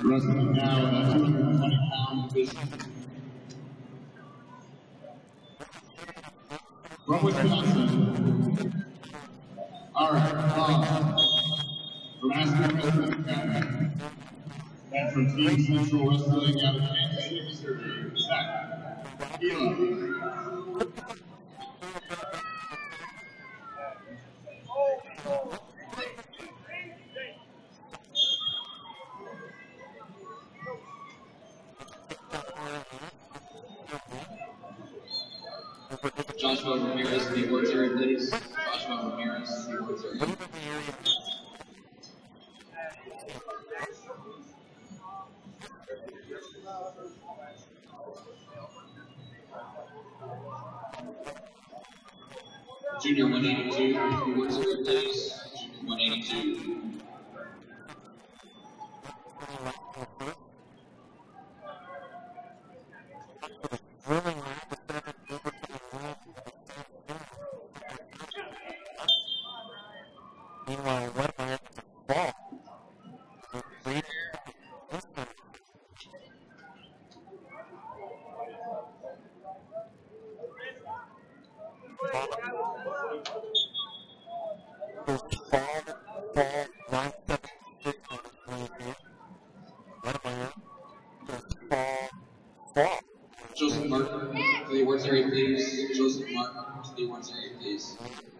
Wrestling now in a 220-pound division. From Wisconsin. All right, from Aspen Wrestling Academy. And from Team Central Wrestling out of Kansas City, Missouri, Zach Gila. Joshua Ramirez, the awards area, please. Joshua Ramirez, the awards area. Junior 182, the awards area, please. Junior 182. Joseph Martin, to the awards area, please. Joseph Martin, to the awards area, please.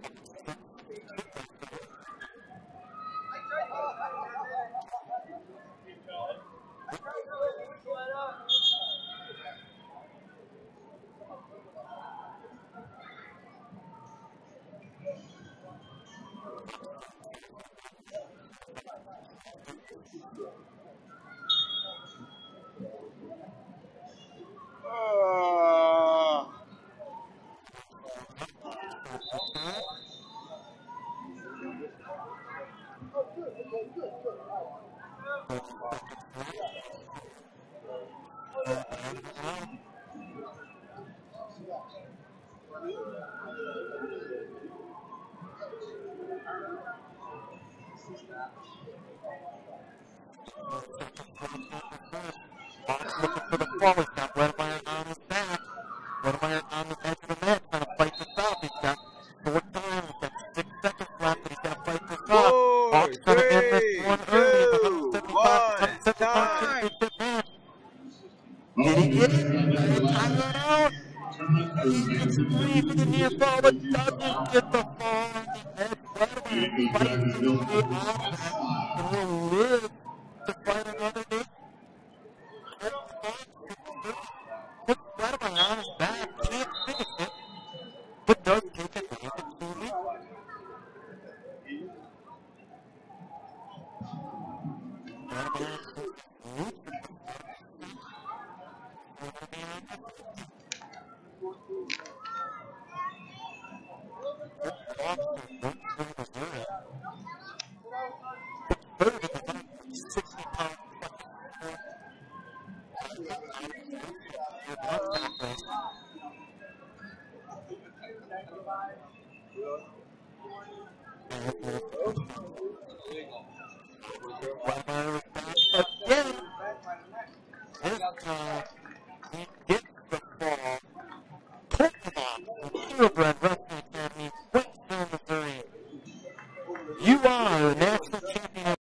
Looking for the fall. He's got Wedemeyer on his back. Wedemeyer on the edge of the mat trying to fight this off. He's got 4 times. He's got 6 seconds left, but he's got to fight this off. Hawk's going to end this one early. The 175 championship match. Did he get it? Time it out. He gets 3 for the near fall, but doesn't get the fall on the edge. Wedemeyer fights his way out of that and will live to fight another day. Put Wedemeyer on his back, can't finish it, but does take advantage of the lead. Wedemeyer is back again. This time, he gets the fall. Pokemon, the Purebred Wrestling Academy, Winston, Missouri. You are the national champion.